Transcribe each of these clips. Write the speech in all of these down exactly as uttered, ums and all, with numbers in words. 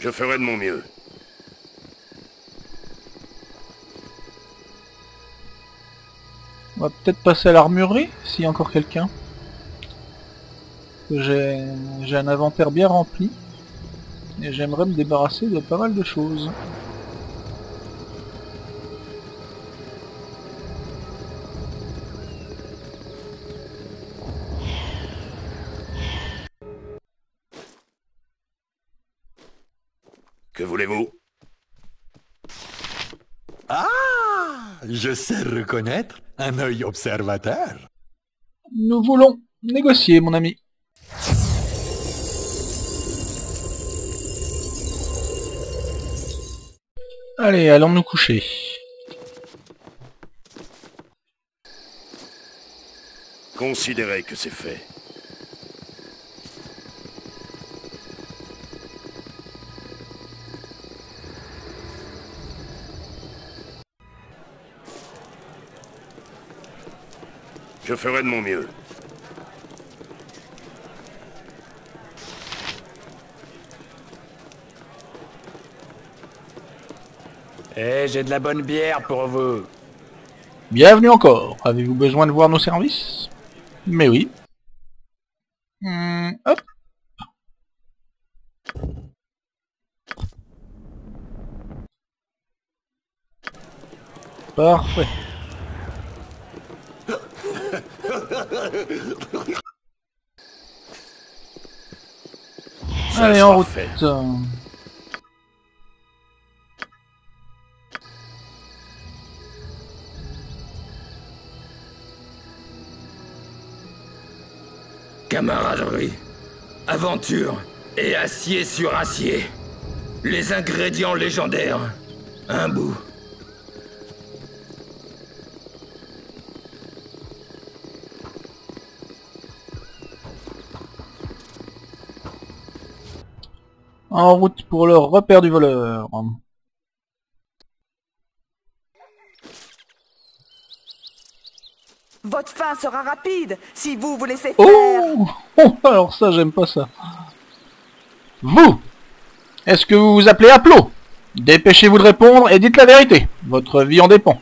Je ferai de mon mieux. On va peut-être passer à l'armurerie, s'il y a encore quelqu'un. J'ai j'ai un inventaire bien rempli. Et j'aimerais me débarrasser de pas mal de choses. Que voulez-vous? Ah, je sais reconnaître un œil observateur. Nous voulons négocier, mon ami. Allez, allons nous coucher. Considérez que c'est fait. Je ferai de mon mieux. Eh, j'ai de la bonne bière pour vous. Bienvenue encore. Avez-vous besoin de voir nos services? Mais oui. Hum, hop. Parfait. Ça Allez, sera en route. fait. Camaraderie, aventure et acier sur acier. Les ingrédients légendaires. Un bout. En route pour le repère du voleur. Votre fin sera rapide si vous vous laissez faire. Oh, oh, alors ça, j'aime pas ça. Vous, est-ce que vous vous appelez Aplo? Dépêchez-vous de répondre et dites la vérité. Votre vie en dépend.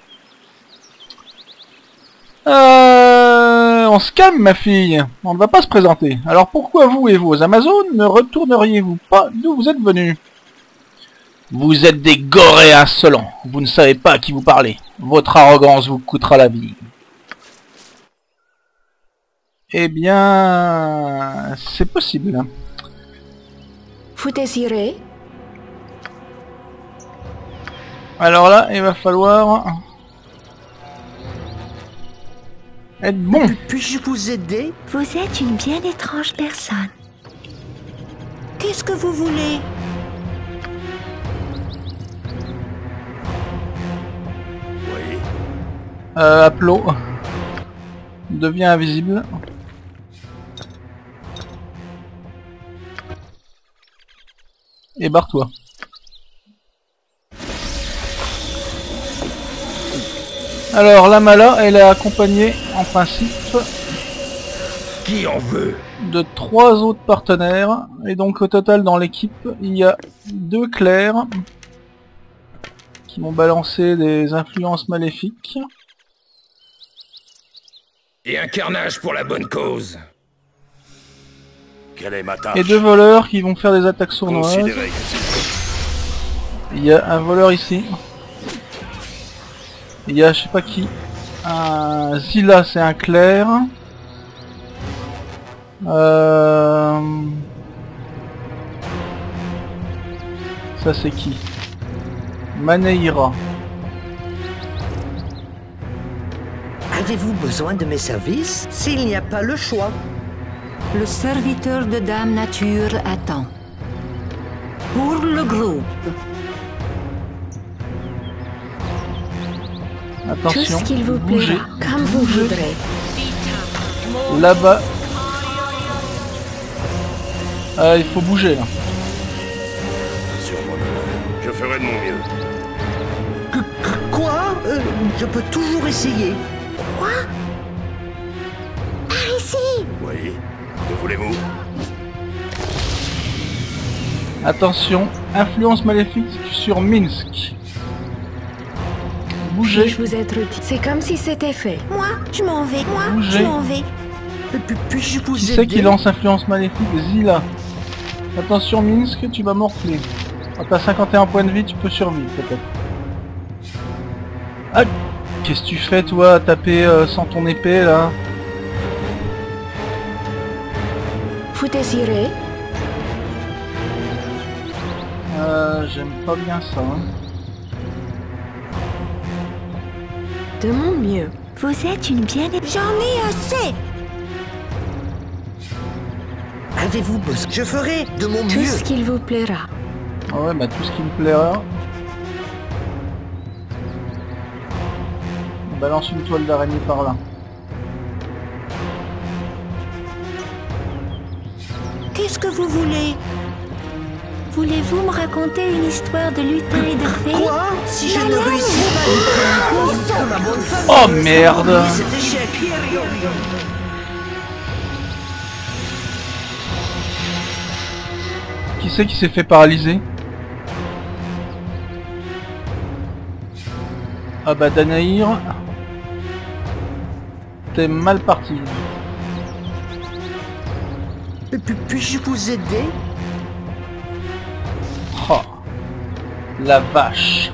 Euh, on se calme, ma fille. On ne va pas se présenter. Alors pourquoi vous et vos Amazones ne retourneriez-vous pas d'où vous êtes venus? Vous êtes des gorées insolents. Vous ne savez pas à qui vous parlez. Votre arrogance vous coûtera la vie. Eh bien... c'est possible. Vous désirez? Alors là, il va falloir... être bon. Puis-je vous aider? Vous êtes une bien étrange personne. Qu'est-ce que vous voulez? Oui. Euh, Aplo. Devient invisible. Et barre-toi. Alors, la Mala, elle est accompagnée, en principe, Qui en veut? de trois autres partenaires. Et donc, au total, dans l'équipe, il y a deux clercs qui m'ont balancé des influences maléfiques. Et un carnage pour la bonne cause. Quelle est ma tâche? Et deux voleurs qui vont faire des attaques sournoises. Considérez que c'est fait. Il y a un voleur ici. Il y a je sais pas qui. Un Zilla, c'est un clerc. Euh... Ça c'est qui? Maneira. Avez-vous besoin de mes services? S'il n'y a pas le choix. Le serviteur de Dame Nature attend. Pour le groupe. Tout Attention, ce qu'il vous bougez. plaira, comme vous voudrez. Là-bas. Ah, il faut bouger là. Sur mon honneur. Je ferai de mon mieux. Que- que- Quoi? Euh, Je peux toujours essayer. Quoi? Par ici! Oui. Que voulez-vous? Attention, influence maléfique sur Minsk. Bougez. Puis-je vous être utile? C'est comme si c'était fait. Moi, je m'en vais. Moi, Bougez. je m'en vais. Puis-je vous Qui aider? c'est qui lance influence maléfique? Zilla. Attention Minsk, tu vas morfler. Quand t'as cinquante et un points de vie, tu peux survivre peut-être. Ah, qu'est-ce que tu fais toi, à taper euh, sans ton épée là? Vous désirez? Euh, j'aime pas bien ça. Hein. De mon mieux. Vous êtes une bien... J'en ai assez. Avez-vous besoin? Je ferai de mon Tout mieux. ce qu'il vous plaira. Ah ouais, bah tout ce qui me plaira. On balance une toile d'araignée par là. Qu'est-ce que vous voulez? Voulez-vous me raconter une histoire de lutin et de fée? Quoi? Si je ne réussis pas à lui prendre ma bonne famille, Oh merde! cet échec. Qui c'est qui s'est fait paralyser? Ah bah Danaïr, t'es mal parti. Puis- Puis-je vous aider? Oh, la vache.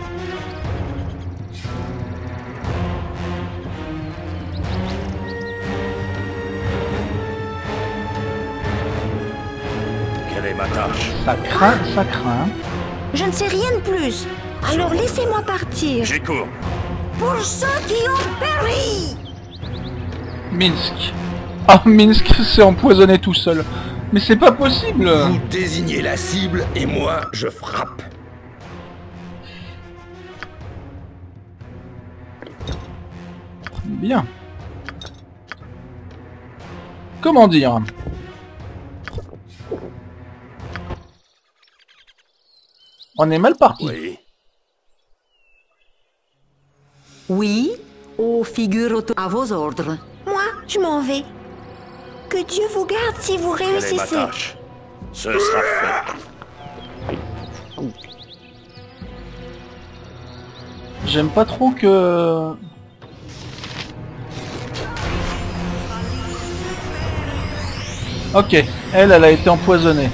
Quelle est ma tâche? Ça craint, ça craint. Je ne sais rien de plus. Alors laissez-moi partir. J'y cours. Pour ceux qui ont péri. Minsk. Ah, Minsk s'est empoisonné tout seul. Mais c'est pas possible. Vous désignez la cible et moi, je frappe. Bien. Comment dire? On est mal parti. Oui. Oui, aux figures auto... à vos ordres. Moi, je m'en vais. Que Dieu vous garde si vous Quelle est ma réussissez. tâche? Ce sera fait. J'aime pas trop que... Ok, elle, elle a été empoisonnée.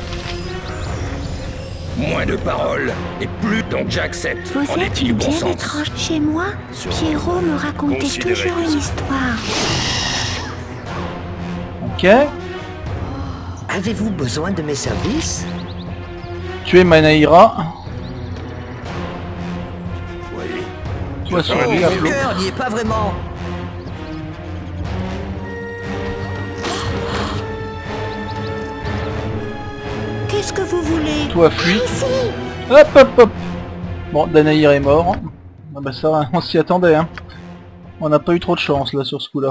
Moins de paroles et plus, donc j'accepte. Vous En êtes est-il du une bon bien sens? étrange. Chez moi, Sur- Pierrot me racontait Considérez toujours que une c'est- histoire. Ok. Avez-vous besoin de mes services? Tu es Manaïra. Oui. Toi Je sur ferai lui, mon à Mon flot. cœur n'y est pas vraiment. Qu'est-ce que vous voulez? Toi fuis. Ici. Hop hop hop. Bon, Danaïr est mort. Ah bah ça, on s'y attendait hein. On n'a pas eu trop de chance là sur ce coup-là.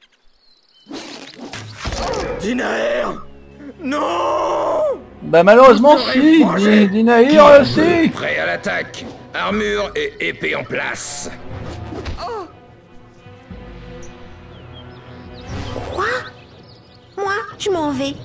Dinaer! Non! Bah malheureusement Vous serez si, vengé. Di- Dinaïr Qui aussi. Prêt à l'attaque. Armure et épée en place. Quoi? Moi, je m'en vais.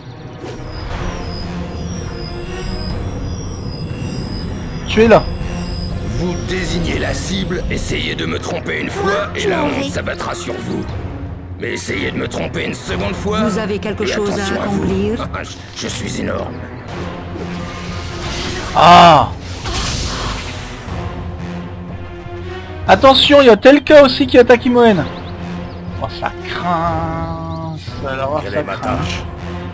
Tu es là. Vous désignez la cible, essayez de me tromper une fois et la honte s'abattra sur vous. Mais essayez de me tromper une seconde fois. Vous avez quelque et chose à attention vous. accomplir? je, je suis énorme. Ah. Attention, il y a Telka aussi qui attaque Imoen. Oh ça craint. Ça, alors, Quelle ça est ma craint. tâche?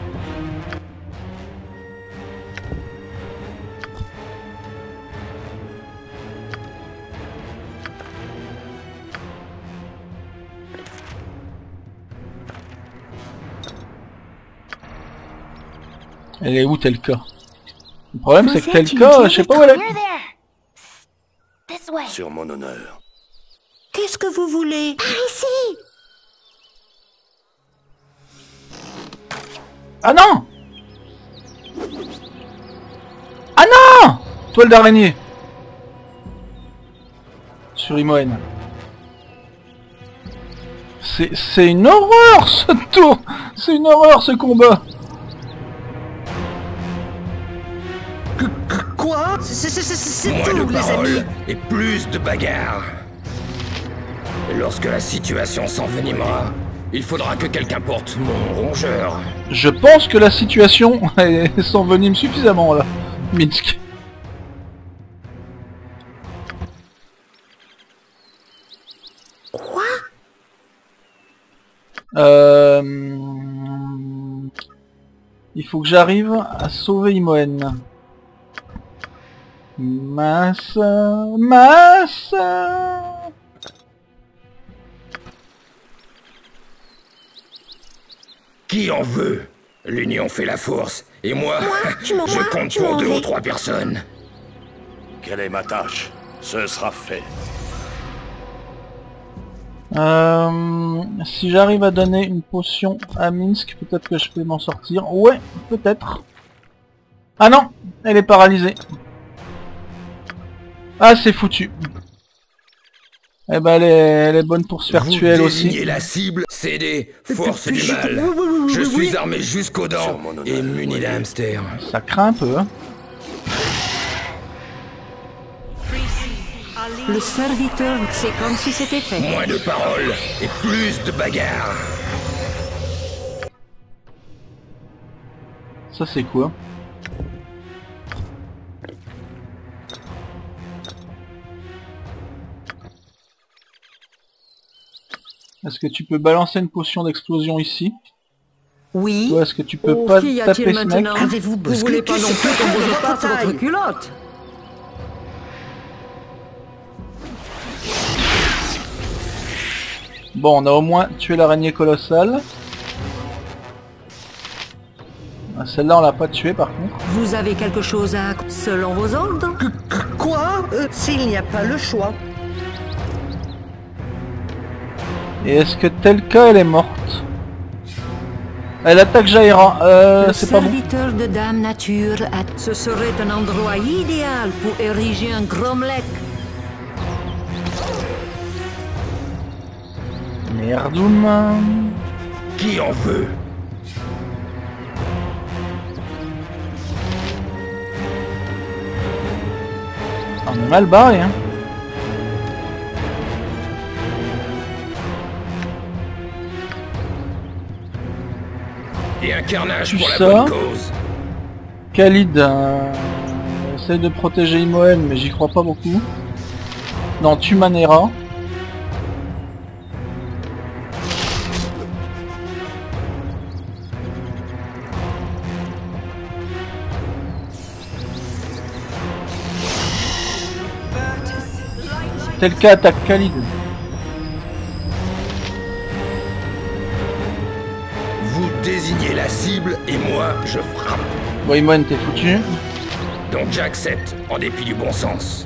Elle est où Telka? Le problème Vous c'est que êtes une Telka, bien je sais pas où elle est. étrange. This way. Sur mon honneur. Qu'est-ce que vous voulez? Par ici. Ah non! Ah non! Toile d'araignée. Sur Imoen. C'est c'est une horreur ce tour. C'est une horreur ce combat. Quoi? C'est c'est- c'est- c'est Moins tout, de les paroles amis. et plus de bagarres. Et lorsque la situation s'envenimera, il faudra que quelqu'un porte mon rongeur. Je pense que la situation s'envenime suffisamment là, Minsk. Quoi? Euh... Il faut que j'arrive à sauver Imoen. Mince... Mince... Qui en veut? L'union fait la force. Et moi, Moi, je m'en je vais, compte je pour m'en deux vais. ou trois personnes. Quelle est ma tâche? Ce sera fait. Euh... Si j'arrive à donner une potion à Minsk, peut-être que je peux m'en sortir. Ouais, peut-être. Ah non, elle est paralysée. Ah, c'est foutu. Eh ben, elle est, elle est bonne pour se faire Vous tuer elle désignez aussi. la cible, c'est des forces du Je- mal. oui, oui, oui, Je oui, suis oui. armé jusqu'aux dents Sur mon honneur, et muni oui. d'un hamster. Ça craint un peu, hein. Le serviteur, c'est comme si c'était fait. Moins de paroles et plus de bagarres. Ça c'est quoi? Est-ce que tu peux balancer une potion d'explosion ici? Oui. Ou est-ce que tu peux Oh, pas qu'y taper a-t-il ce mec? maintenant? Avez-vous Vous besoin voulez pas que non ce plus soit qu'on vous de repasse votre votre taille? culotte? Bon, on a au moins tué l'araignée colossale. Ah, celle-là on l'a pas tuée par contre. Vous avez quelque chose à... selon vos ordres? Quoi? Euh, S'il n'y a pas le choix. Et est-ce que tel cas elle est morte? Elle attaque Jaira, euh, Le c'est pas bon. serviteur de Dame Nature a... Ce serait un endroit idéal pour ériger un Gromlech. Merdoum. Qui en veut? On est mal barré, hein. Et un carnage Tout pour la ça. bonne cause. Khalid euh, essaye de protéger Imoen, mais j'y crois pas beaucoup. Non, tue Manera. Tel cas attaque Khalid. Vous désignez la cible et moi, je frappe. Bon, Imoen, t'es foutu. Donc j'accepte, en dépit du bon sens.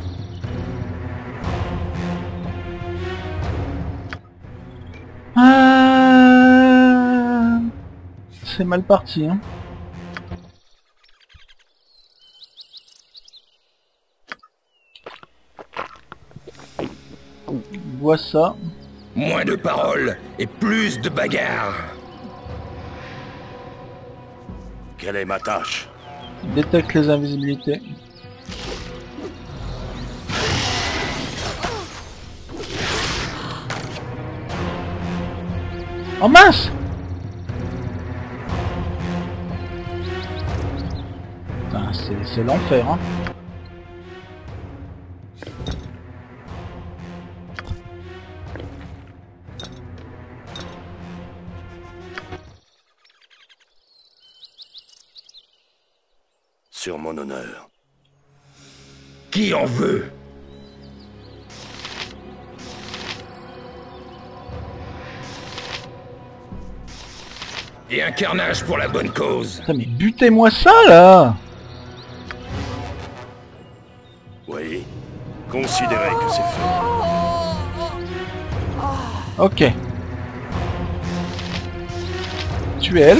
Ah, c'est mal parti, hein. Vois ça. Moins de paroles et plus de bagarres. Quelle est ma tâche? Détecte les invisibilités. Oh mince! Putain, c'est c'est l'enfer, hein. Sur mon honneur. Qui en veut? Et un carnage pour la bonne cause. Putain, mais butez-moi ça, là! Oui. Considérez que c'est fait. Ok. Tu es elle.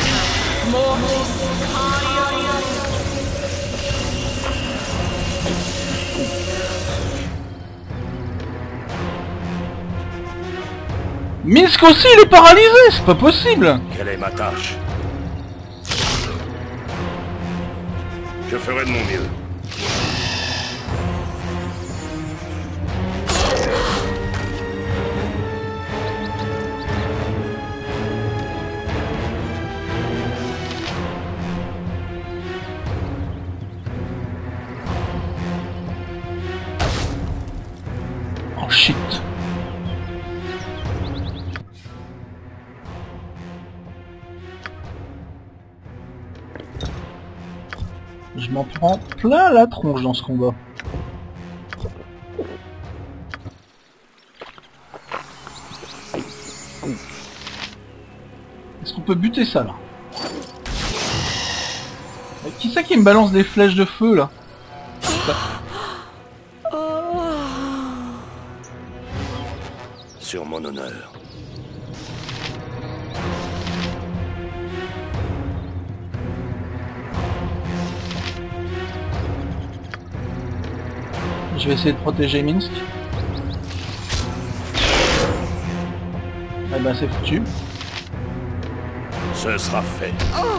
Minsk aussi, il est paralysé, c'est pas possible. Quelle est ma tâche? Je ferai de mon mieux. Oh shit. Je m'en prends plein la tronche dans ce combat. Est-ce qu'on peut buter ça là? Mais qui c'est qui me balance des flèches de feu là? Ça... Sur mon honneur. Je vais essayer de protéger Minsk. Eh ben c'est foutu. Ce sera fait.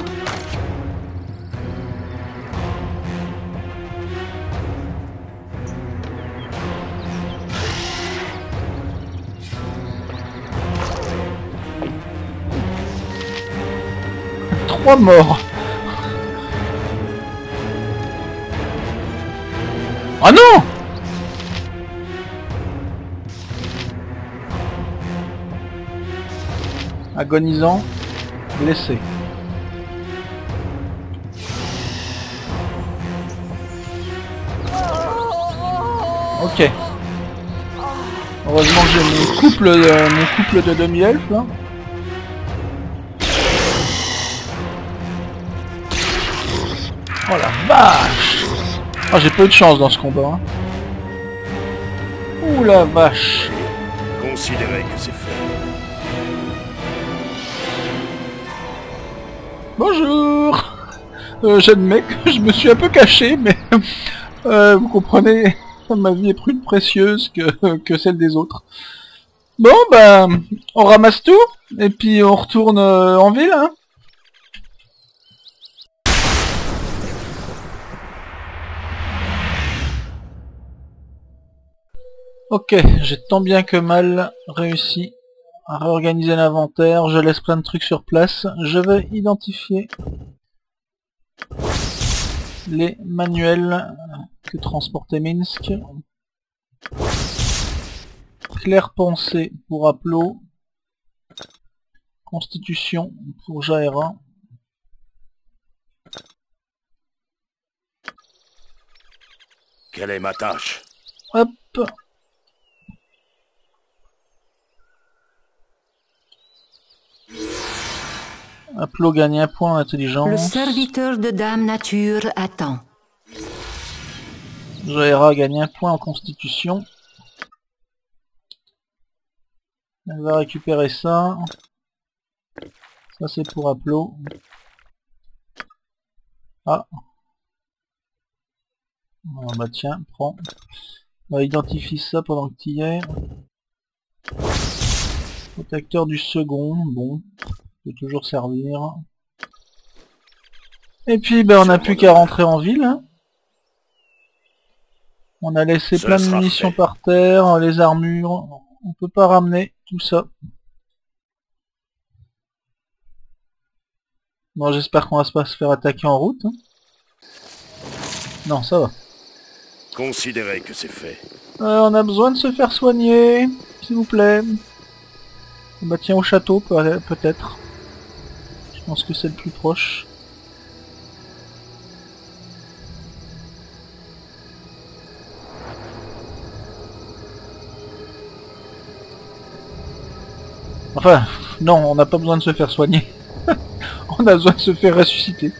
Trois morts. Oh non! Agonisant, blessé. Ok. Heureusement que j'ai mon couple, euh, mon couple de demi-elfes là. Oh la vache! Oh, j'ai pas eu de chance dans ce combat. Hein. Ouh la vache! Considérez que c'est fait. Bonjour! Euh, J'admets que je me suis un peu caché, mais euh, vous comprenez, ma vie est plus précieuse que, que celle des autres. Bon, ben, on ramasse tout, et puis on retourne euh, en ville, hein. Ok, j'ai tant bien que mal réussi à réorganiser l'inventaire, je laisse plein de trucs sur place, je vais identifier les manuels que transportait Minsk. Claire pensée pour Aplo, Constitution pour Jaera. Quelle est ma tâche? Hop. Aplo gagne un point d'intelligence. Le serviteur de Dame Nature attend. Jaera gagne un point en constitution. Elle va récupérer ça. Ça c'est pour Aplo. Ah. Oh, bah tiens, prends. On va identifier ça pendant que tu y es. Protecteur du second, bon. Peut toujours servir. Et puis ben on n'a plus qu'à rentrer en ville. Hein. On a laissé Ce plein de munitions fait. par terre, les armures. On peut pas ramener tout ça. Bon, j'espère qu'on va pas se faire attaquer en route. Hein. Non, ça va. Considérez que c'est fait. Euh, on a besoin de se faire soigner, s'il vous plaît. Bah tiens, au château peut- peut-être. Je pense que c'est le plus proche. Enfin, non, on n'a pas besoin de se faire soigner. On a besoin de se faire ressusciter.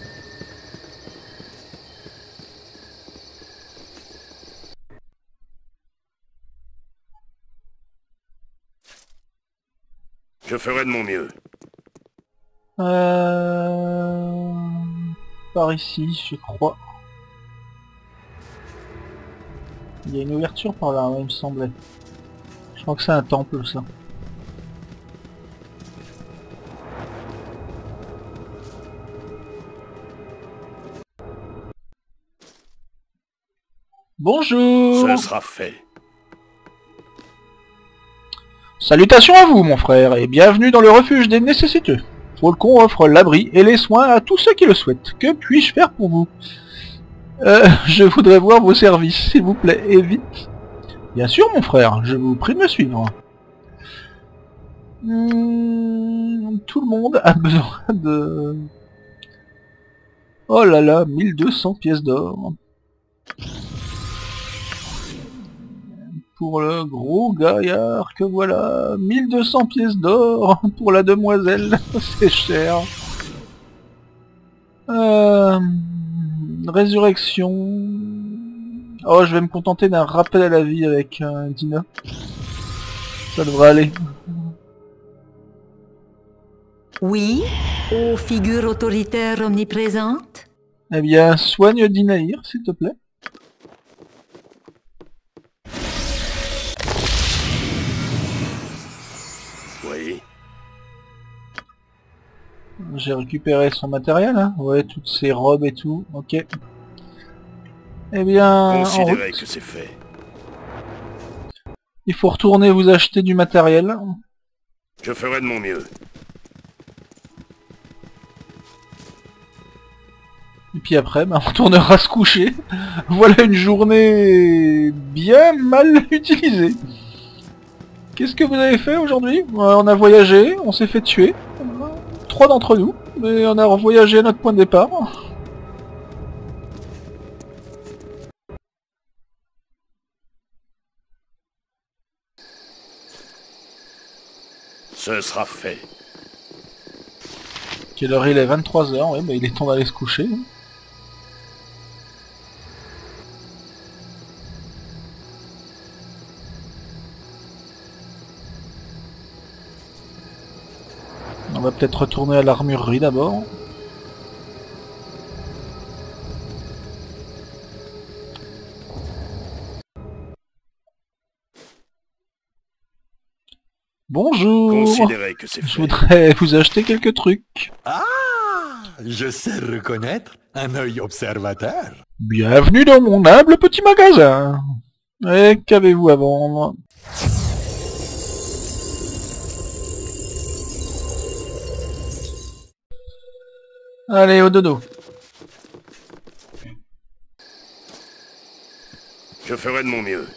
Je ferai de mon mieux. Euh... Par ici, je crois. Il y a une ouverture par là, ouais, il me semblait. Je crois que c'est un temple, ça. Bonjour. Ce sera fait. Salutations à vous, mon frère, et bienvenue dans le refuge des nécessiteux. Faucon offre l'abri et les soins à tous ceux qui le souhaitent. Que puis-je faire pour vous? Euh, je voudrais voir vos services, s'il vous plaît, et vite. Bien sûr, mon frère, je vous prie de me suivre. Hmm, tout le monde a besoin de... Oh là là, mille deux cents pièces d'or. Pour le gros gaillard que voilà, mille deux cents pièces d'or pour la demoiselle, c'est cher. Euh... Résurrection... Oh, je vais me contenter d'un rappel à la vie avec euh, Dina. Ça devrait aller. Oui, aux figures autoritaires omniprésentes? Eh bien, soigne Dinaïr, s'il te plaît. Oui. J'ai récupéré son matériel, hein. Ouais, toutes ses robes et tout, ok. Eh bien, Considérez que c'est fait. Il faut retourner vous acheter du matériel. Je ferai de mon mieux. Et puis après, bah, on retournera se coucher. Voilà une journée bien mal utilisée. Qu'est-ce que vous avez fait aujourd'hui? On a voyagé, on s'est fait tuer. Trois d'entre nous, mais on a revoyagé à notre point de départ. Ce sera fait. Quelle heure il est? Vingt-trois heures, oui, bah il est temps d'aller se coucher. On va peut-être retourner à l'armurerie d'abord. Bonjour. Considérez que c'est fait. Je voudrais vous acheter quelques trucs. Ah, je sais reconnaître un œil observateur. Bienvenue dans mon humble petit magasin. Et qu'avez-vous à vendre? Allez, au dodo. Je ferai de mon mieux.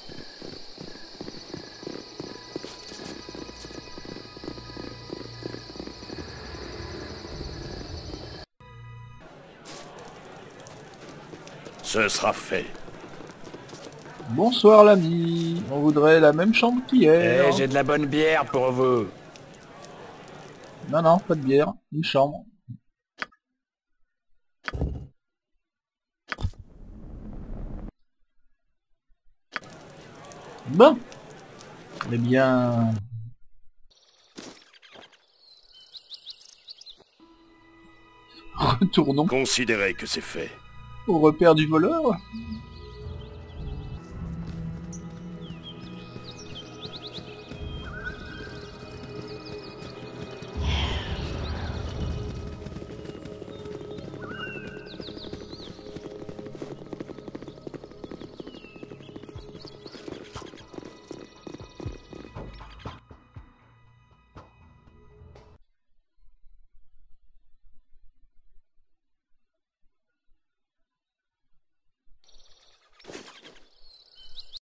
Ce sera fait. Bonsoir l'ami. On voudrait la même chambre qu'hier. Eh, j'ai de la bonne bière pour vous. Non, non, pas de bière. Une chambre. Bon. Eh bien... Retournons Considérez que c'est fait. au repère du voleur.